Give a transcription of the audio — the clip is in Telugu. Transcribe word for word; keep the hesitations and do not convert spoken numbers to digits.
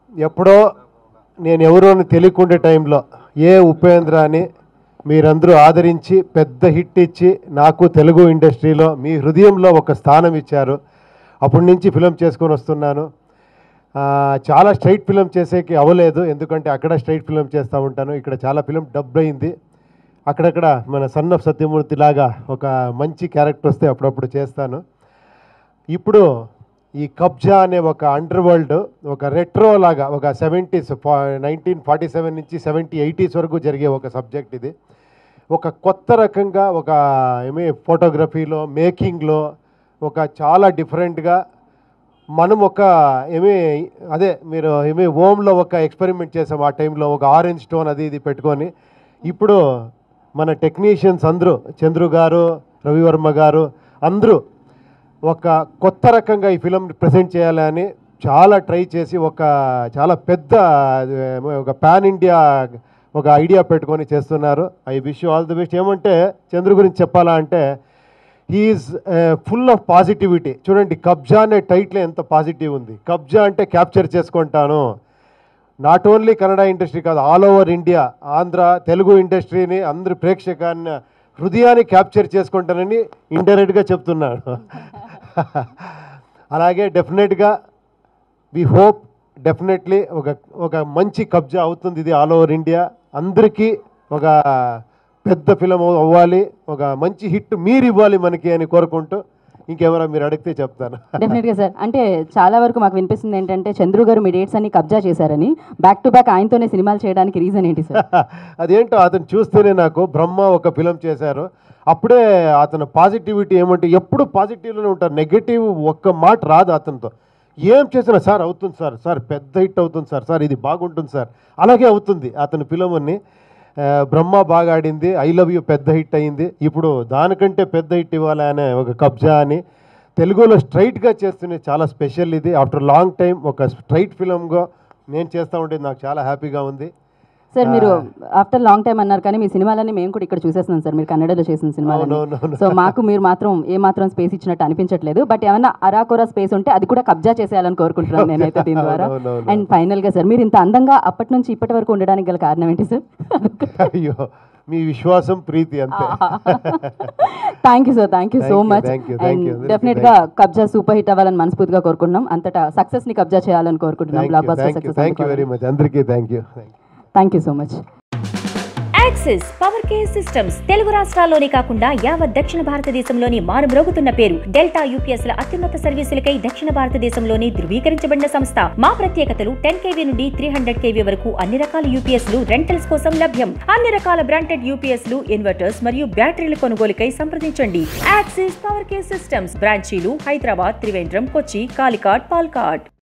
ఎప్పుడో నేను ఎవరో అని తెలియకుండే టైంలో ఏ ఉపేంద్ర అని మీరందరూ ఆదరించి పెద్ద హిట్ ఇచ్చి నాకు తెలుగు ఇండస్ట్రీలో మీ హృదయంలో ఒక స్థానం ఇచ్చారు. అప్పటి నుంచి ఫిలం చేసుకొని వస్తున్నాను. చాలా స్ట్రైట్ ఫిలం చేసేకి అవ్వలేదు, ఎందుకంటే అక్కడ స్ట్రైట్ ఫిలం చేస్తూ ఉంటాను. ఇక్కడ చాలా ఫిలం డబ్ అయింది. అక్కడక్కడ మన సన్ ఆఫ్ సత్యమూర్తి లాగా ఒక మంచి క్యారెక్టర్ వస్తే అప్పుడప్పుడు చేస్తాను. ఇప్పుడు ఈ కబ్జా అనే ఒక అండర్ వరల్డ్, ఒక రెట్రో లాగా, ఒక సెవెంటీస్ నైన్టీన్ ఫార్టీ సెవెన్ నుంచి సెవెంటీ ఎయిటీస్ వరకు జరిగే ఒక సబ్జెక్ట్ ఇది. ఒక కొత్త రకంగా ఒక ఏమి ఫోటోగ్రఫీలో, మేకింగ్లో ఒక చాలా డిఫరెంట్గా మనం ఒక ఏమి అదే మీరు ఏమి ఓమ్లో ఒక ఎక్స్పెరిమెంట్ చేసాం ఆ టైంలో, ఒక ఆరెంజ్ స్టోన్ అది ఇది పెట్టుకొని. ఇప్పుడు మన టెక్నీషియన్స్ అందరూ, చంద్రు గారు, రవివర్మ గారు అందరూ ఒక కొత్త రకంగా ఈ ఫిలం ప్రజెంట్ చేయాలని చాలా ట్రై చేసి ఒక చాలా పెద్ద ఒక పాన్ ఇండియా ఒక ఐడియా పెట్టుకొని చేస్తున్నారు. I wish you all the best. ఏమంటే చంద్రు గురించి చెప్పాలా అంటే హీఈస్ ఫుల్ ఆఫ్ పాజిటివిటీ. చూడండి, కబ్జా అనే టైటిల్ ఎంత పాజిటివ్ ఉంది. కబ్జా అంటే క్యాప్చర్ చేసుకుంటాను, నాట్ ఓన్లీ కన్నడ ఇండస్ట్రీ కాదు, all over India, Andhra Telugu ఇండస్ట్రీని అందరి ప్రేక్షకాన్ని హృదయాన్ని క్యాప్చర్ చేసుకుంటానని ఇండైరెక్ట్గా చెప్తున్నాడు. అలాగే డెఫినెట్గా వి హోప్ డెఫినెట్లీ ఒక ఒక మంచి కబ్జా అవుతుంది ఇది ఆల్ ఓవర్ ఇండియా. అందరికీ ఒక పెద్ద ఫిలం అవ్వాలి, ఒక మంచి హిట్ మీరు ఇవ్వాలి మనకి అని కోరుకుంటూ ఇంకెవరో మీరు అడిగితే చెప్తాను. డెఫినెట్గా సార్. అంటే చాలా వరకు మాకు వినిపిస్తుంది ఏంటంటే చంద్రు గారు మీ డేట్స్ అన్ని కబ్జా చేశారని, బ్యాక్ టు బ్యాక్ ఆయనతోనే సినిమాలు చేయడానికి రీజన్ ఏంటి సార్? అదేంటో అతను చూస్తేనే నాకు బ్రహ్మ ఒక ఫిలం చేశారు, అప్పుడే అతను పాజిటివిటీ ఏమంటే ఎప్పుడు పాజిటివ్లోనే ఉంటారు, నెగటివ్ ఒక్క మాట రాదు అతనితో. ఏం చేసినా సార్ అవుతుంది సార్, సార్ పెద్ద హిట్ అవుతుంది సార్, సార్ ఇది బాగుంటుంది సార్, అలాగే అవుతుంది అతని ఫిలం అన్ని. బ్రహ్మ బాగా ఆడింది, ఐ లవ్ యూ పెద్ద హిట్ అయింది. ఇప్పుడు దానికంటే పెద్ద హిట్ ఇవ్వాలి అనే ఒక కబ్జా అని తెలుగులో స్ట్రైట్గా చేస్తూనే చాలా స్పెషల్ ఇది. ఆఫ్టర్ లాంగ్ టైం ఒక స్ట్రైట్ ఫిలంగా నేను చేస్తూ ఉండేది నాకు చాలా హ్యాపీగా ఉంది. సార్ మీరు ఆఫ్టర్ లాంగ్ టైం అన్నారు, కానీ మీ సినిమాలన్నీ మేము కూడా ఇక్కడ చూసేస్తున్నాం సార్, మీరు కన్నడలో చేసిన సినిమాలు. సో మాకు మీరు మాత్రం ఏ మాత్రం స్పేస్ ఇచ్చినట్టు అనిపించట్లేదు. బట్ ఏమైనా అరాకొరా స్పేస్ ఉంటే అది కూడా కబ్జా చేసేయాలని కోరుకుంటున్నాను నేనైతే దీని ద్వారా. అండ్ ఫైనల్గా సార్, మీరు ఇంత అందంగా అప్పటి నుంచి ఇప్పటి వరకు ఉండడానికి గల కారణం ఏంటి సార్? అయ్యో, మీ విశ్వాసం, ప్రీతి అంతే. Thank you sir, thank you so much. And డెఫినెట్గా కబ్జా సూపర్ హిట్ అవ్వాలని మనస్ఫూర్తిగా కోరుకుంటున్నాం. అంతటా సక్సెస్ ని కబ్జా చేయాలని కోరుకుంటున్నాం. Blockbuster success. Thank you very much అందరికీ. Thank you thank you so much. Axis Power Care Systems Telugu రాష్ట్రాల్లోనే కాకుండా యావత్ దక్షిణ భారతదేశంలోని మారుమ్రోగుతున్న పేరు. డెల్టా యూపీఎస్ ల అత్యున్నత సర్వీసులకై దక్షిణ భారతదేశంలోని ధృవీకరించబడిన సంస్థ. మా ప్రత్యేకతలు టెన్ కేవీ నుండి త్రీ హండ్రెడ్ కేవీ వరకు అన్ని రకాల యూపీఎస్ లు రెంటల్స్ కోసం లభ్యం. అన్ని రకాల బ్రాండెడ్ యూపీఎస్ లు, ఇన్వర్టర్స్ మరియు బ్యాటరీల కొనుగోలుకై సంప్రదించండి. యాక్సిస్ పవర్ కేర్ సిస్టమ్స్ బ్రాంచీలు హైదరాబాద్, త్రివేంద్రం, కొచ్చి, కాలికాడ్, పాల్కాడ్.